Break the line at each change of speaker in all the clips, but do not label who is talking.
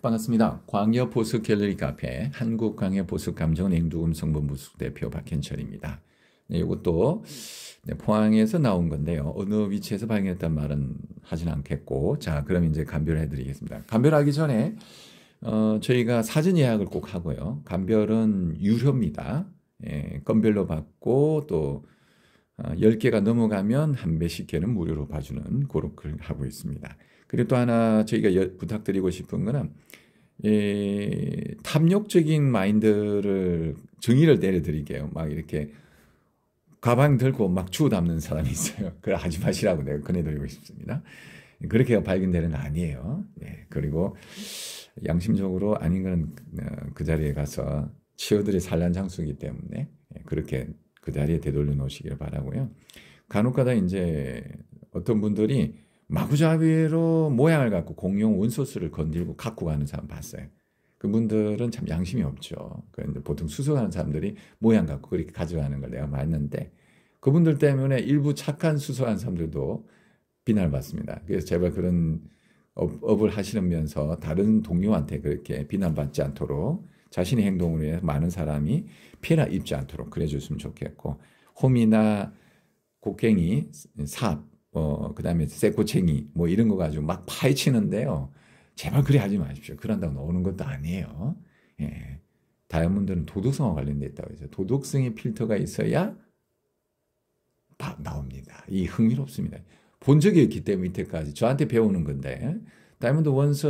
반갑습니다. 광역 보습 갤러리 카페 한국광역 보습 감정 냉두금 성분 부수 대표 박현철입니다. 네, 이것도 포항에서 나온 건데요. 어느 위치에서 발견했단 말은 하진 않겠고, 자, 그럼 이제 감별해 드리겠습니다. 감별하기 전에 저희가 사전 예약을 꼭 하고요. 감별은 유료입니다. 예, 건별로 받고 또 10개가 넘어가면 한 몇십 개는 무료로 봐주는 그렇게 하고 있습니다. 그리고 또 하나 저희가 부탁드리고 싶은 거는 탐욕적인 마인드를 정의를 내려드릴게요. 막 이렇게 가방 들고 막 주워 담는 사람이 있어요. 그걸 하지 마시라고 내가 권해드리고 싶습니다. 그렇게 발견되는 거 아니에요. 네, 그리고 양심적으로 아닌 건 그 자리에 가서 치어들이 산란장수이기 때문에 그렇게 그 자리에 되돌려 놓으시길 바라고요. 간혹가다 이제 어떤 분들이 마구잡이로 모양을 갖고 공용 원소스를 건들고 갖고 가는 사람 봤어요. 그분들은 참 양심이 없죠. 보통 수소하는 사람들이 모양 갖고 그렇게 가져가는 걸 내가 봤는데 그분들 때문에 일부 착한 수소하는 사람들도 비난받습니다. 그래서 제발 그런 업을 하시면서 다른 동료한테 그렇게 비난받지 않도록 자신의 행동으로 인해 많은 사람이 피해나 입지 않도록 그래 줬으면 좋겠고, 홈이나 곡괭이, 삽, 그다음에 쇠꼬챙이 뭐 이런 거 가지고 막 파헤치는데요. 제발 그래 하지 마십시오. 그런다고 나오는 것도 아니에요. 예. 다이아몬드는 도덕성과 관련돼 있다고 해서 도덕성의 필터가 있어야 나옵니다. 이 흥미롭습니다. 본 적이 없기 때문에 이때까지 저한테 배우는 건데, 다이아몬드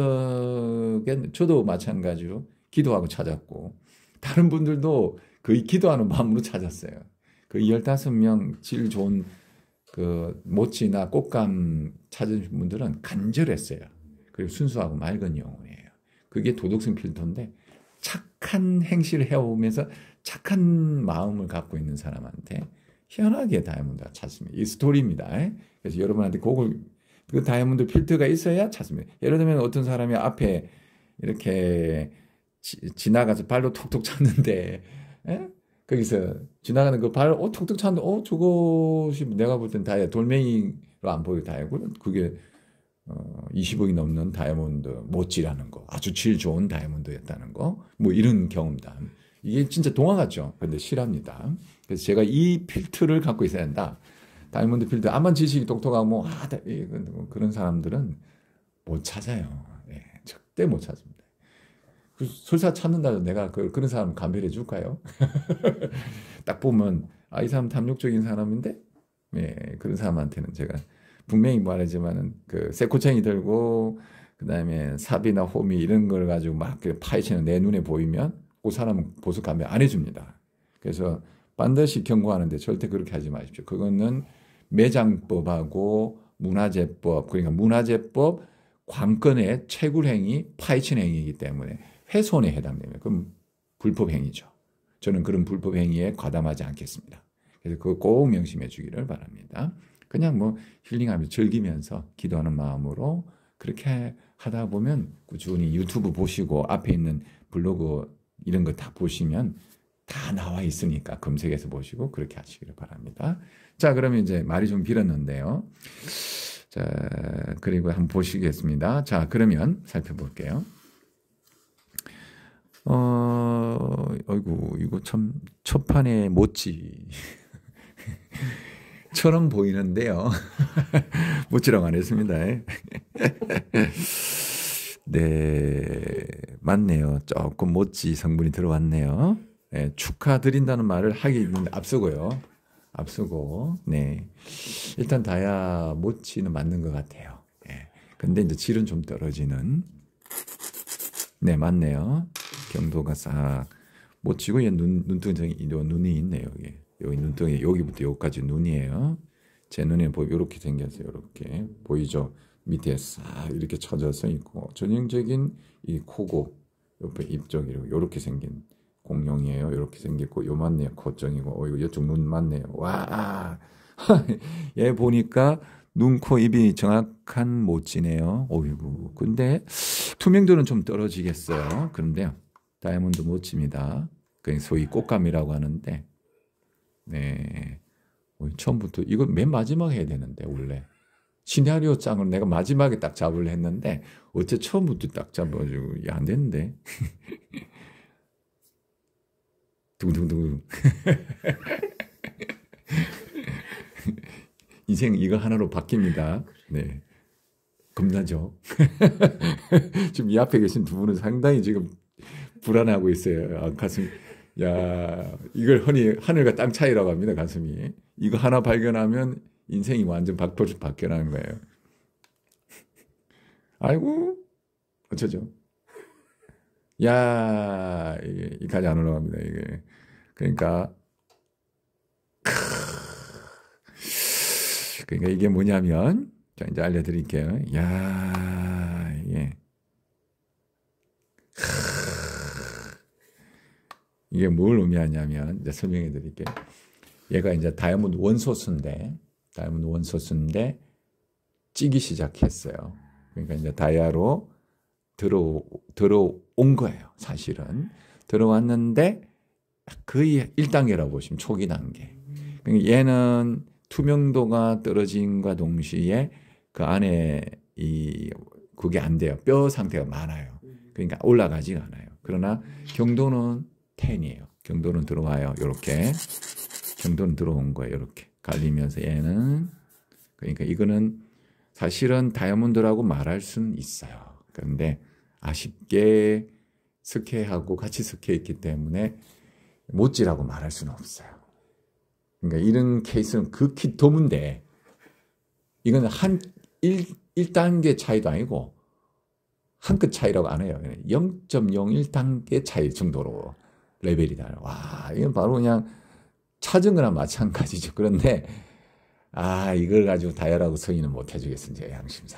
원석에 저도 마찬가지로 기도하고 찾았고 다른 분들도 거의 기도하는 마음으로 찾았어요. 그 15명 질 좋은 그 모찌나 꽃감 찾으신 분들은 간절했어요. 그리고 순수하고 맑은 영혼이에요. 그게 도덕성 필터인데 착한 행실을 해오면서 착한 마음을 갖고 있는 사람한테 희한하게 다이아몬드가 찾습니다. 이 스토리입니다. 그래서 여러분한테 그 다이아몬드 필터가 있어야 찾습니다. 예를 들면 어떤 사람이 앞에 이렇게 지나가서 발로 톡톡 찼는데, 거기서 지나가는 그 발, 톡톡 찼는데, 저것이 내가 볼 땐 다이아, 돌멩이로 안 보여, 다이아고. 그게, 20억이 넘는 다이아몬드 모찌라는 거. 아주 질 좋은 다이아몬드였다는 거. 뭐 이런 경험담. 이게 진짜 동화 같죠? 근데 실합니다. 그래서 제가 이 필터를 갖고 있어야 한다. 다이아몬드 필터. 암만 지식이 똑똑하고, 그런 사람들은 못 찾아요. 예, 절대 못 찾습니다. 설사 찾는다고 내가 그런 사람 감별해 줄까요? 딱 보면 이 사람 탐욕적인 사람인데, 예, 그런 사람한테는 제가 분명히 말하지만은 그 쇠꼬챙이 들고 그다음에 삽이나 호미 이런 걸 가지고 막 파헤치는 내 눈에 보이면 그 사람은 보석 감별 안 해줍니다. 그래서 반드시 경고하는데 절대 그렇게 하지 마십시오. 그거는 매장법하고 문화재법, 그러니까 문화재법 관건의 채굴행위, 파헤치는 행위이기 때문에 훼손에 해당됩니다. 그럼 불법행위죠. 저는 그런 불법행위에 과담하지 않겠습니다. 그래서 그거 꼭 명심해 주기를 바랍니다. 그냥 뭐 힐링하면서 즐기면서 기도하는 마음으로 그렇게 하다 보면 꾸준히 유튜브 보시고 앞에 있는 블로그 이런 거 다 보시면 다 나와 있으니까 검색해서 보시고 그렇게 하시기를 바랍니다. 자, 그러면 이제 말이 좀 길었는데요. 자, 그리고 한번 보시겠습니다. 자, 그러면 살펴볼게요. 어이구, 이거 참, 첫판에 모찌. 처럼 보이는데요. 모찌라고 안 했습니다. 네, 맞네요. 조금 모찌 성분이 들어왔네요. 네, 축하드린다는 말을 하기는 앞서고요. 앞서고, 네. 일단 다이아 모찌는 맞는 것 같아요. 네. 근데 이제 질은 좀 떨어지는. 네, 맞네요. 경도가 싹 모찌고 얘 눈등이 눈이 있네요. 여기 눈등이 여기부터 여기까지 눈이에요. 제 눈에 보면 이렇게 생겼어요. 이렇게 보이죠? 밑에 싹 이렇게 쳐져서 있고 전형적인 이 코고 옆에 입 쪽이 이렇게 생긴 공룡이에요. 이렇게 생겼고 요 맞네요. 코정이고 이거 이쪽 눈 맞네요. 와, 얘 보니까 눈, 코, 입이 정확한 모찌네요. 어이구. 근데 투명도는 좀 떨어지겠어요. 그런데요. 다이아몬드 모찌입니다. 소위 꽃감이라고 하는데, 네. 처음부터, 이거 맨 마지막 해야 되는데, 원래. 시나리오 짱을 내가 마지막에 딱 잡으려 했는데 어째 처음부터 딱 잡아가지고 안 됐는데. 두둥두둥. 인생 이거 하나로 바뀝니다. 네. 겁나죠? 지금 이 앞에 계신 두 분은 상당히 지금 불안해하고 있어요. 아, 가슴, 야, 이걸 흔히 하늘과 땅 차이라고 합니다. 가슴이. 이거 하나 발견하면 인생이 완전 바뀌어나는 거예요. 아이고, 어쩌죠? 야, 이까지 안 올라갑니다. 이게. 그러니까, 그러니까 이게 뭐냐면, 자, 이제 알려드릴게요. 야, 이게 뭘 의미하냐면, 이제 설명해 드릴게요. 얘가 이제 다이아몬드 원소스인데, 찌기 시작했어요. 그러니까 이제 다이아로 들어온 거예요. 사실은. 들어왔는데, 거의 1단계라고 보시면 초기 단계. 그러니까 얘는 투명도가 떨어진과 동시에 그 안에 그게 안 돼요. 뼈 상태가 많아요. 그러니까 올라가지가 않아요. 그러나 경도는 10이에요. 경도는 들어와요. 이렇게. 경도는 들어온 거예요. 이렇게. 갈리면서 얘는. 그러니까 이거는 사실은 다이아몬드라고 말할 수는 있어요. 그런데 아쉽게 스케하고 같이 스케했기 때문에 못지라고 말할 수는 없어요. 그러니까 이런 케이스는 극히 드문데 이건 1단계 차이도 아니고 한 끗 차이라고 안 해요. 0.01단계 차이 정도로 레벨이 달라요. 와, 이건 바로 그냥 찾은 거나 마찬가지죠. 그런데 이걸 가지고 다이아라고 승인은 못 해주겠습니다. 제 양심상.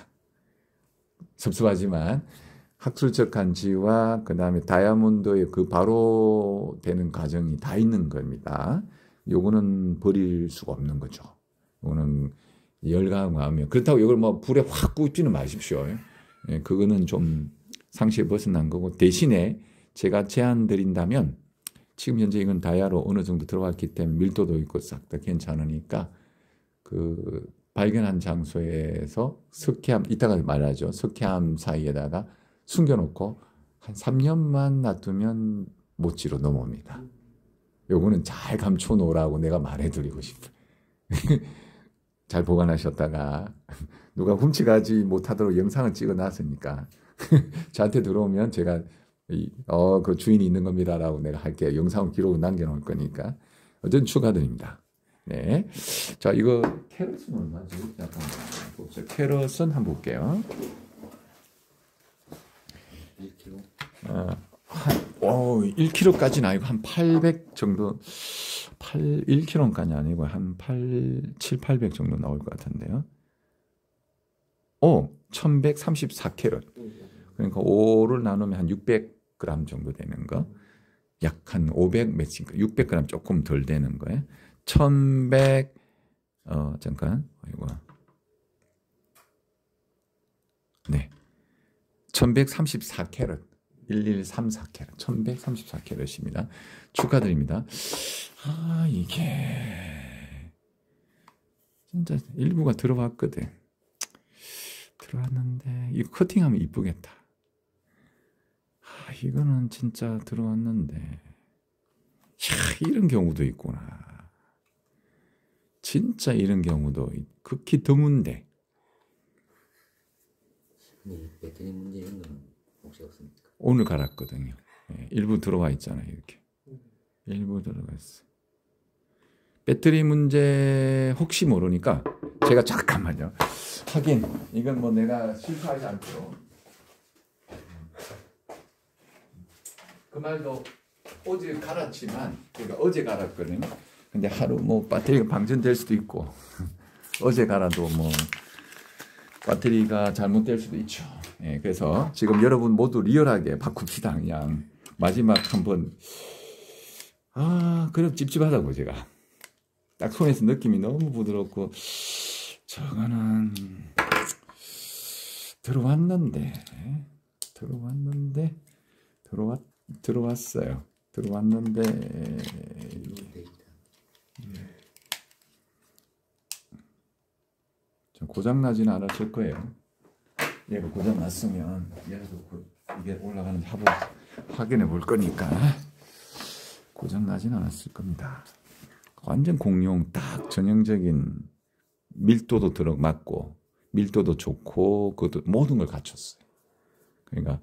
섭섭하지만 학술적 가치와 그 다음에 다이아몬드의 그 바로 되는 과정이 다 있는 겁니다. 요거는 버릴 수가 없는 거죠. 요거는 열강한 마음이에요. 그렇다고 이걸 뭐 불에 확 굽지는 마십시오. 예, 그거는 좀 상식에 벗어난 거고, 대신에 제가 제안 드린다면 지금 현재 이건 다이아로 어느 정도 들어왔기 때문에 밀도도 있고 싹 다 괜찮으니까 그 발견한 장소에서 석회암, 이따가 말하죠. 석회암 사이에다가 숨겨놓고 한 3년만 놔두면 못지로 넘어옵니다. 요거는 잘 감춰놓으라고 내가 말해드리고 싶어요. 잘 보관하셨다가 누가 훔쳐가지 못하도록 영상을 찍어놨으니까 저한테 들어오면 제가 그 주인이 있는 겁니다라고 내가 할게요. 영상을 기록을 남겨놓을 거니까. 어쨌든 축하드립니다. 네. 자, 이거 캐럿은 얼마죠? 잠깐만 봅시다. 캐럿은 한번 볼게요.
1kg?
1kg까지는 아니고 한 800 정도, 1kg까지 아니고 한 7, 800 정도 나올 것 같은데요. 1134캐럿. 그러니까 5를 나누면 한 600g 정도 되는 거. 약 한 500 몇인가, 600g 조금 덜 되는 거예요. 1100, 잠깐, 이거. 네. 1134캐럿. 1134캐럿. 1134캐럿입니다. 축하드립니다. 이게. 진짜 일부가 들어왔거든. 들어왔는데, 이거 커팅하면 이쁘겠다. 이거는 진짜 들어왔는데. 이런 경우도 있구나. 진짜 이런 경우도 극히 드문데.
배터리 문제 이런 건 혹시 없습니까?
오늘 갈았거든요. 일부 들어와 있잖아요. 이렇게. 일부 들어가 있어. 배터리 문제 혹시 모르니까 제가 잠깐만요. 하긴 이건 뭐 내가 실수하지 않고 그 말도 어제 갈았지만 제가 어제 갈았거든요. 근데 하루 뭐 배터리가 방전될 수도 있고 어제 갈아도 뭐 배터리가 잘못될 수도 있죠. 그래서 지금 여러분 모두 리얼하게 바꿉시다. 그냥 마지막 한번 그럼 찝찝하다고 제가 딱 손에서 느낌이 너무 부드럽고 저거는 들어왔어요. 들어왔는데 좀 고장 나지는 않았을 거예요. 얘가 고장 났으면 얘도 이게 올라가는지 한번 확인해 볼 거니까 고장 나지는 않았을 겁니다. 완전 공룡 딱 전형적인 밀도도 맞고 밀도도 좋고 그것도 모든 걸 갖췄어요. 그러니까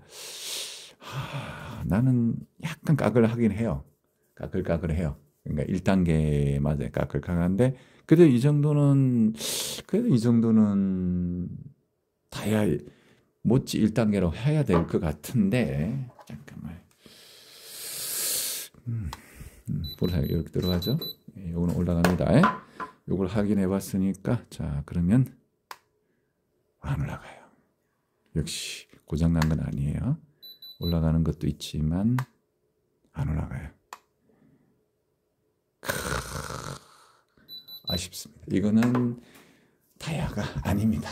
나는 약간 까끌하긴 해요. 까끌까끌해요. 그러니까 1단계 맞아요. 까끌까끌한데 그래도 이 정도는 다야 못지 1단계로 해야 될 것 같은데 잠깐만. 보라색 이렇게 들어가죠. 요거는 올라갑니다. 요걸 확인해 봤으니까 자 그러면 안 올라가요. 역시 고장 난 건 아니에요. 올라가는 것도 있지만 안 올라가요. 아쉽습니다. 이거는 다야가 아닙니다.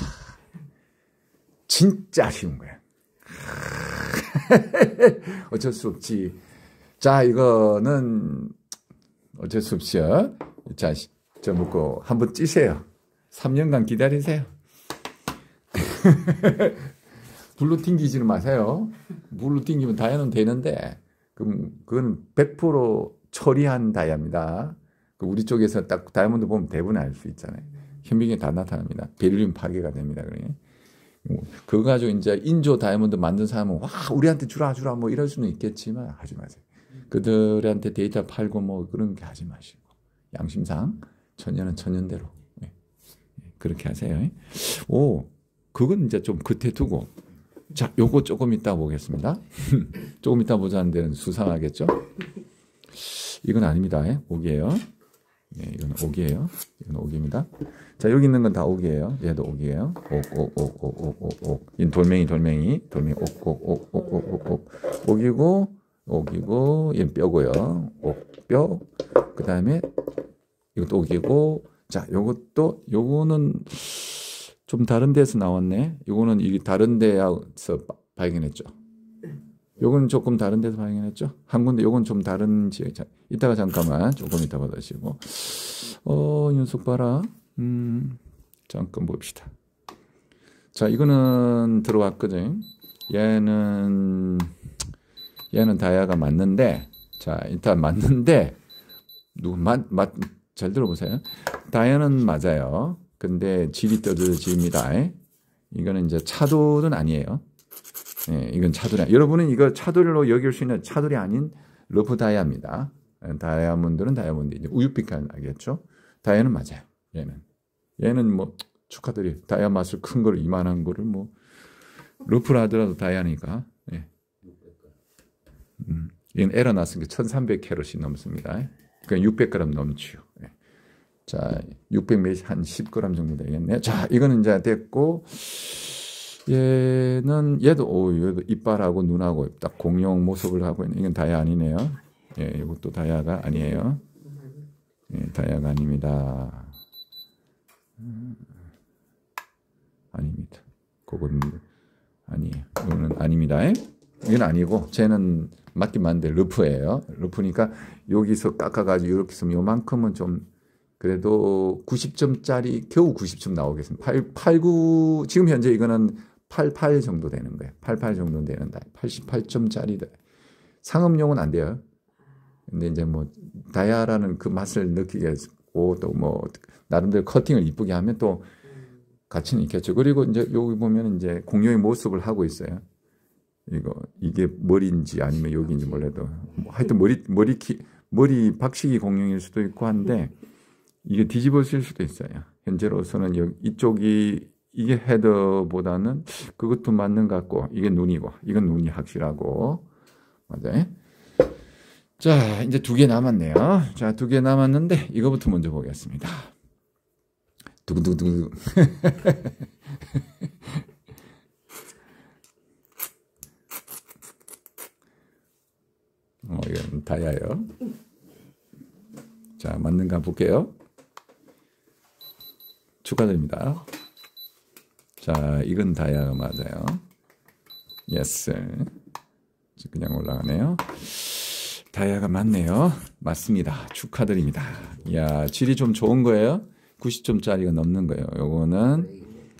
진짜 아쉬운 거야. 어쩔 수 없지. 자, 이거는 어쩔 수 없죠. 자, 저 먹고 한번 찌세요. 3년간 기다리세요. 불로 튕기지는 마세요. 불로 튕기면 다이아는 되는데, 그건 100% 처리한 다이아입니다. 우리 쪽에서 딱 다이아몬드 보면 대부분 알 수 있잖아요. 현미경에 다 나타납니다. 베릴륨 파괴가 됩니다. 그거 가지고 이제 인조 다이아몬드 만든 사람은 와 우리한테 주라 뭐 이럴 수는 있겠지만 하지 마세요. 그들한테 데이터 팔고 뭐 그런 게 하지 마시고 양심상 천년은 천년대로 그렇게 하세요. 오 그건 이제 좀 끝에 두고 자 요거 조금 이따 보겠습니다. 조금 이따 보자는 데는 수상하겠죠? 이건 아닙니다. 옥이에요. 네, 이건 옥이에요. 이건 옥입니다. 자, 여기 있는 건 다 옥이에요. 얘도 옥이에요. 옥. 이 돌멩이, 옥이고, 얘는 뼈고요. 옥뼈. 그 다음에 이것도 옥이고, 자, 요거는 좀 다른 데서 나왔네. 요거는 이 다른 데서 발견했죠. 요건 조금 다른 데서 발견했죠. 한 군데 요건 좀 다른 지역. 자, 이따가 잠깐만 조금 이따 받으시고. 윤석 봐라. 잠깐 봅시다. 자, 이거는 들어왔거든. 얘는 다이아가 맞는데, 자, 일단 맞는데, 잘 들어보세요. 다이아는 맞아요. 근데 질이 떨어집니다. 이거는 이제 차돌은 아니에요. 네, 이건 차돌이 여러분은 이거 차돌로 여길 수 있는 차돌이 아닌 러프 다이아입니다. 다이아몬드는 다이아몬드 이제 우유빛 알겠죠? 다이아는 맞아요. 얘는 뭐 축하드려요. 다이아 맛을 큰 거를 이만한 거를 뭐 러프라 하더라도 다이아니까. 네. 얘는 에러 났으니까 1300캐럿이 넘습니다. 그러니까 600g 넘지요. 네. 자, 600 한 10g 정도 되겠네요. 자, 이거는 이제 됐고. 얘도 이빨하고 눈하고 딱 공룡 모습을 하고 있는 이건 다이아 아니네요. 예, 이것도 다이아가 아니에요. 예, 다이아가 아닙니다. 아닙니다. 그건 아니에요. 이거는 아닙니다. 이건 아니고 쟤는 맞긴 맞는데 러프예요. 러프니까 여기서 깎아가지고 이렇게 쓰면 요만큼은 좀 그래도 90점짜리 겨우 90점 나오겠습니다. 89 지금 현재 이거는 88 정도 되는 거예요. 88 정도 되는 다이아. 88점짜리 상업용은 안 돼요. 근데 이제 뭐 다이아라는 그 맛을 느끼게 하고 또 뭐 나름대로 커팅을 이쁘게 하면 또 가치는 있겠죠. 그리고 이제 여기 보면 이제 공룡의 모습을 하고 있어요. 이게 머리인지 아니면 여기인지 몰라도 뭐 하여튼 머리 박식이 공룡일 수도 있고 한데 이게 뒤집어질 수도 있어요. 현재로서는 이쪽이 이게 헤더보다는 그것도 맞는 것 같고 이게 눈이고 이건 눈이 확실하고 맞아요. 자 이제 2개 남았네요. 자 2개 남았는데 이거부터 먼저 보겠습니다. 두구두구두구. 이건 다이아예요. 자 맞는가 볼게요. 축하드립니다. 자, 이건 다이아가 맞아요. 예스. 그냥 올라가네요. 다이아가 맞네요. 맞습니다. 축하드립니다. 이야, 질이 좀 좋은 거예요. 90점짜리가 넘는 거예요. 요거는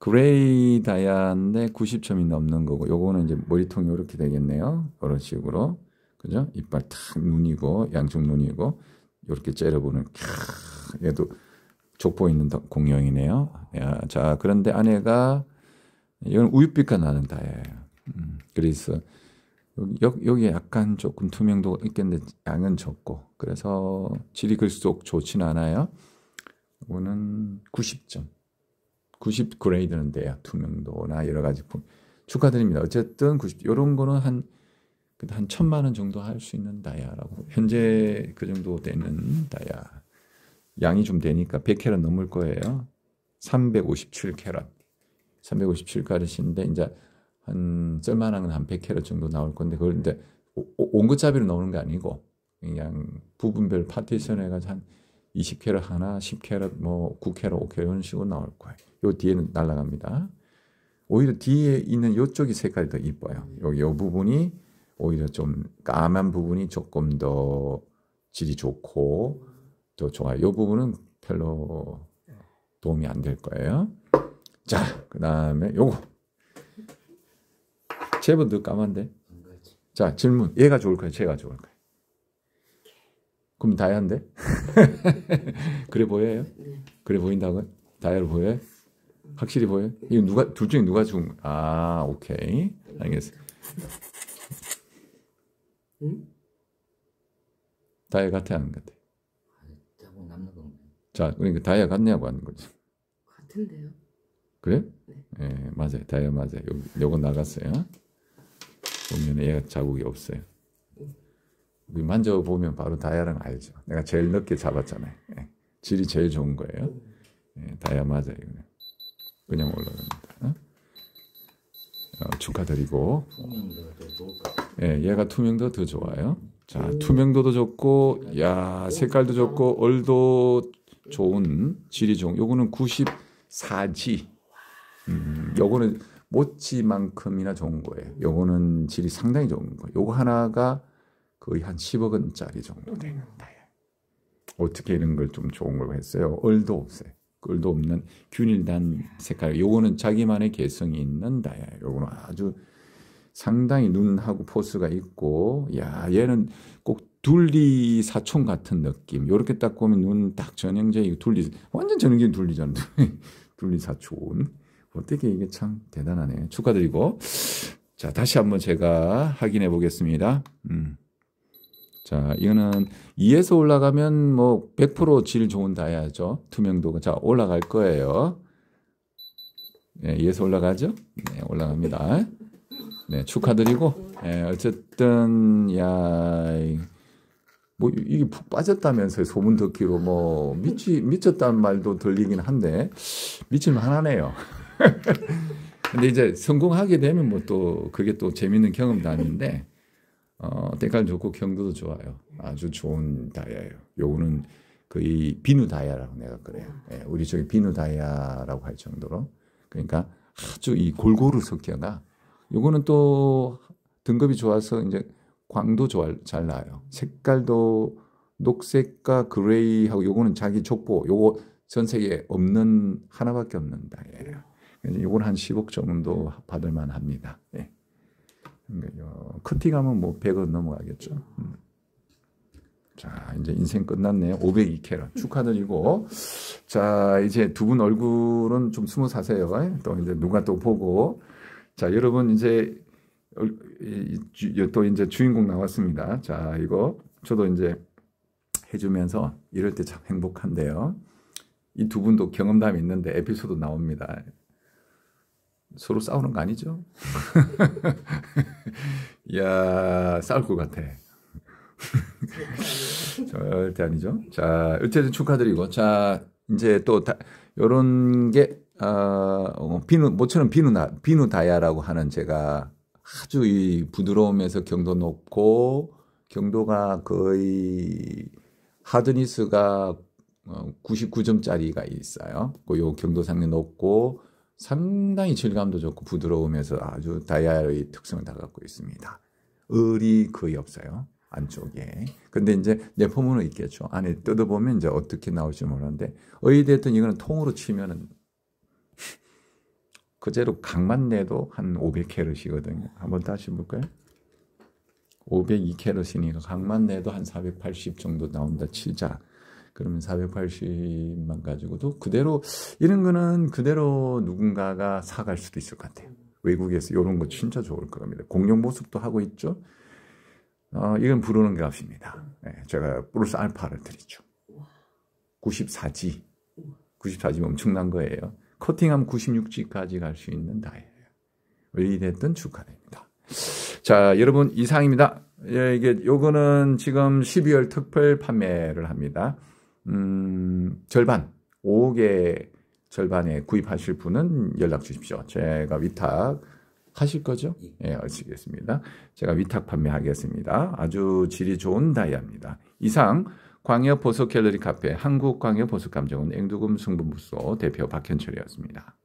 그레이 다이아인데 90점이 넘는 거고, 요거는 이제 머리통이 이렇게 되겠네요. 이런 식으로. 그죠? 이빨 탁 눈이고, 양쪽 눈이고, 이렇게 째려보는, 얘도 족보 있는 공룡이네요. 야, 자, 그런데 안에가, 이건 우윳빛가 나는 다이아예요. 그래서, 여기에 약간 조금 투명도가 있겠는데, 양은 적고, 그래서 질이 글수록 좋진 않아요. 이거는 90점. 90 그레이드는 돼요. 투명도나 여러 가지. 축하드립니다. 어쨌든 90, 요런 거는 한 1,000만 원 정도 할 수 있는 다이아라고. 현재 그 정도 되는 다이아. 양이 좀 되니까 100캐럿 넘을 거예요. 357캐럿. 357캐럿인데 이제 한 쓸만한 건 한 100캐럿 정도 나올 건데 그걸 이제 옹긋잡이로 나오는 게 아니고 그냥 부분별 파티션 해가지고 한 20캐럿 하나, 10캐럿, 뭐 9캐럿, 5캐럿 이런 식으로 나올 거예요. 요 뒤에는 날아갑니다. 오히려 뒤에 있는 요쪽이 색깔이 더 이뻐요. 요 부분이 오히려 좀 까만 부분이 조금 더 질이 좋고 더 좋아요. 요 부분은 별로 도움이 안 될 거예요. 자, 그 다음에 요거. 제법 더 까만데? 자, 질문. 얘가 좋을 거예요? 쟤가 좋을 거예요? 그럼 다이아인데? 그래 보여요? 그래 보인다고요? 다이아로 보여요? 확실히 보여요? 이거 둘 중에 누가 준? 아, 오케이. 알겠어요.
응?
다이아 같아, 안 같아?
자국 남는 건가요?
자, 그러니까 다이아 같냐고 하는 거지.
같은데요?
그래? 네, 맞아요. 다이아 맞아요. 요거 나갔어요. 보면 얘가 자국이 없어요. 만져보면 바로 다이아랑 알죠. 내가 제일 넓게 잡았잖아요. 예. 질이 제일 좋은 거예요. 예, 다이아 맞아요. 그냥 올라갑니다. 축하드리고.
투명도가 더 좋을 것 같아요.
예, 얘가 투명도 더 좋아요. 자, 투명도도 좋고, 야, 색깔도 좋고, 얼도 좋은, 질이 좋은. 요거는 94G. 요거는 모찌만큼이나 좋은 거예요. 요거는 질이 상당히 좋은 거예요. 요거 하나가 거의 한 10억 원짜리 정도 되는 다이아. 어떻게 이런 걸 좀 좋은 걸 했어요? 얼도 없어요. 얼도 없는 균일단 색깔. 요거는 자기만의 개성이 있는 다이아예요. 요거는 아주 상당히 눈하고 포스가 있고, 야, 얘는 꼭 둘리 사촌 같은 느낌. 요렇게 딱 보면 눈 딱 전형적인 둘리, 완전 전형적인 둘리잖아. 둘리 사촌. 어떻게 이게 참 대단하네. 축하드리고. 자, 다시 한번 제가 확인해 보겠습니다. 자, 이거는 2에서 올라가면 뭐 100% 질 좋은 다이아죠. 투명도가. 자, 올라갈 거예요. 네, 2에서 올라가죠? 네, 올라갑니다. 네, 축하드리고. 네, 어쨌든, 야, 뭐, 이게 푹 빠졌다면서요. 소문 듣기로 뭐, 미쳤다는 말도 들리긴 한데, 미칠만 하네요. 근데 이제 성공하게 되면 뭐 또, 그게 또 재밌는 경험도 아닌데, 때깔 좋고 경도도 좋아요. 아주 좋은 다이아예요. 요거는 거의 비누 다이아라고 내가 그래요. 예, 우리 쪽에 비누 다이아라고 할 정도로. 그러니까 아주 이 골고루 섞여가. 요거는 또 등급이 좋아서 이제 광도 잘 나요. 색깔도 녹색과 그레이하고 요거는 자기 족보. 요거 전 세계에 없는 하나밖에 없는 다이아예요. 요거는 한 10억 정도 받을 만합니다. 예. 커팅하면 뭐 100원 넘어가겠죠. 자, 이제 인생 끝났네요. 502캐럿 축하드리고. 자, 이제 두 분 얼굴은 좀 숨어 사세요. 또 이제 누가 또 보고. 자, 여러분 이제 또 이제 주인공 나왔습니다. 자, 이거 저도 이제 해주면서 이럴 때 참 행복한데요. 이 두 분도 경험담이 있는데 에피소드 나옵니다. 서로 싸우는 거 아니죠? 이야, 싸울 것 같아. 절대 아니죠. 자, 어쨌든 축하드리고. 자, 이제 또, 요런 게, 모처럼 비누 다이아라고 하는 제가 아주 이 부드러움에서 경도 높고, 경도가 거의 하드니스가 99점짜리가 있어요. 요 경도 상당히 높고, 상당히 질감도 좋고 부드러우면서 아주 다이아의 특성을 다 갖고 있습니다. 을이 거의 없어요. 안쪽에. 근데 이제 내포문은 있겠죠. 안에 뜯어보면 이제 어떻게 나올지 모르는데, 어찌됐든 이거는 통으로 치면은 그대로 각만 내도 한 500캐럿이거든요. 한번 다시 볼까요? 502캐럿이니까 각만 내도 한 480 정도 나온다 치자. 그러면 480만 가지고도 그대로 이런 거는 그대로 누군가가 사갈 수도 있을 것 같아요. 외국에서 이런 거 진짜 좋을 겁니다. 공룡 모습도 하고 있죠. 이건 부르는 값입니다. 네, 제가 플러스 알파를 드리죠. 94G. 94G면 엄청난 거예요. 커팅하면 96G까지 갈 수 있는 다이예요. 왜 이랬든 축하드립니다. 자, 여러분 이상입니다. 요거는 지금 12월 특별 판매를 합니다. 절반, 5억의 절반에 구입하실 분은 연락 주십시오. 제가 위탁 하실 거죠? 예, 하시겠습니다. 제가 위탁 판매하겠습니다. 아주 질이 좋은 다이아입니다. 이상 광역 보석 갤러리 카페 한국광역 보석감정원 앵두금 승분부소 대표 박현철이었습니다.